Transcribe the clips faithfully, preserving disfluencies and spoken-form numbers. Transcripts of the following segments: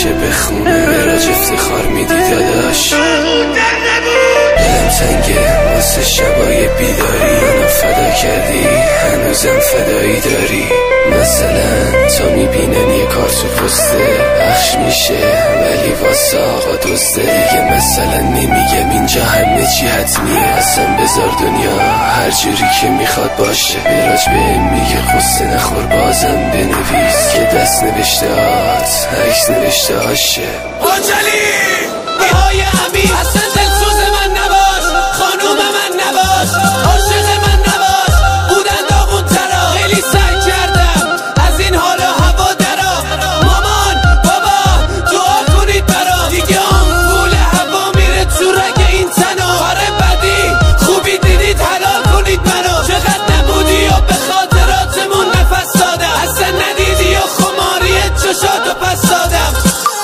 میشه بخونه براج افتخار میدی داداش. دلم تنگه واسه شبای بیداری، منو فدا کردی هنوزم فدایی داری. مثلا تا میبینن یه کار تو پسته پخش میشه ولی واسه آقا دوسته دیگه. مثلا نمیگم اینجا همه چی حتمیه، اصلا بذار دنیا هر جوری که میخواد باشه. براج به میگه قصه نخور بازم بنویس که دست نوشته هات عکس نوشته هاشه. آجلی به های امیر اصلا دلسوز من نباش، خانوم من نباش، عاشق من نباش. بودن داغون ترا خیلی سعی کردم از این حال و هوا درا. مامان بابا دعا کنید برا، دیگه آمپول هوا میره تو رگ این تنا. آره بدی خوبی دیدید حلال کنید منو. چقدر نبودی و به خاطراتمون نفس دادم، اصلا ندیدی و خماری چشاتو پس دادم.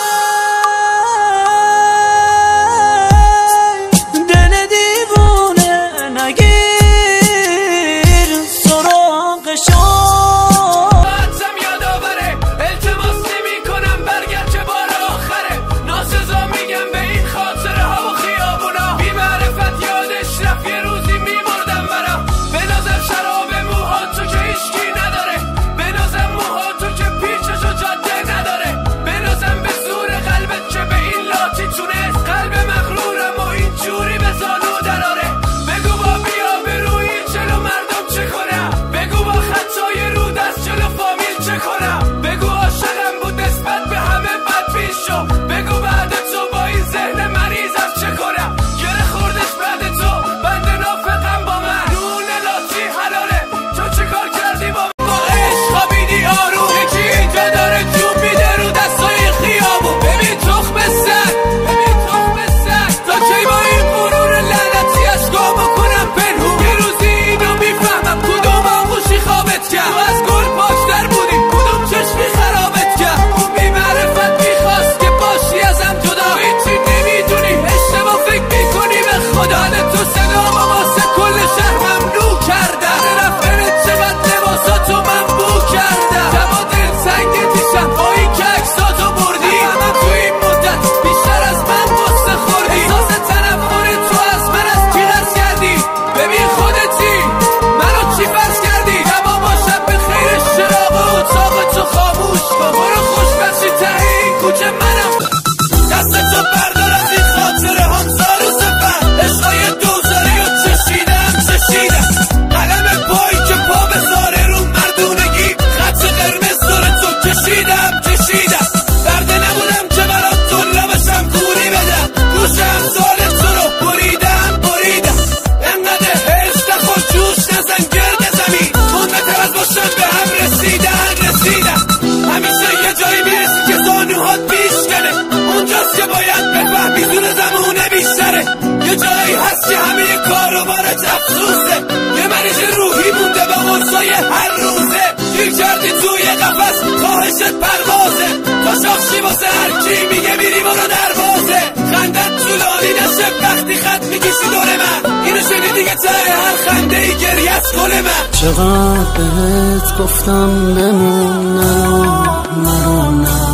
یه جایی هست که همه کارو بارت افسوسه، یه مریض روحی مونده با غصای هر روزه. گیر کردی توی قفس خواهشت پروازه، تا شاخشی واسه هر کی میگه میری برو دروازه. خندت طولانی نشه وقتی خط میکشی دور من، اینو شنیدی که ته هر خنده ای گریه از گل من. چقدر بهت گفتم بمون نرو نرو نه،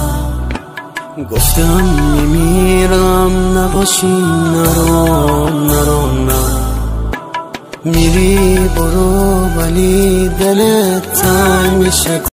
گفتم میمیرم نباشی نرو نرو نه. میری برو ولی دلت تنگ میشه.